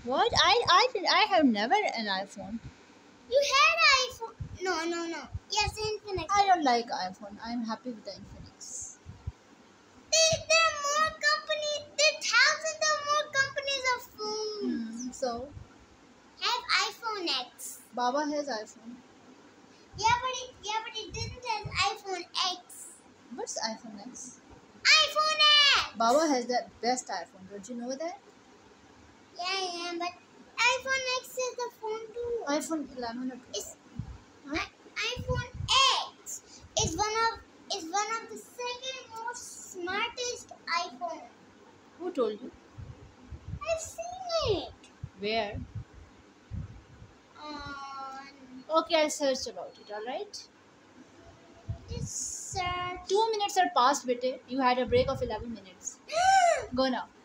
What? I have never an iPhone. You had iPhone. No. Yes, Infinix. I don't like iPhone. I'm happy with the Infinix. There are more companies. There are thousands of more companies of phones. So, Have iPhone X. Baba has iPhone. Yeah, but it doesn't have iPhone X. What's iPhone X? iPhone X. Baba has the best iPhone. Don't you know that? Yeah, but iPhone X is the phone too. iPhone 11 or 12. iPhone X is one of the second most smartest iPhone. Who told you? I've seen it. Where? On Okay, I'll search about it. All right. this search. 2 minutes are past, bete. You had a break of 11 minutes. Go now.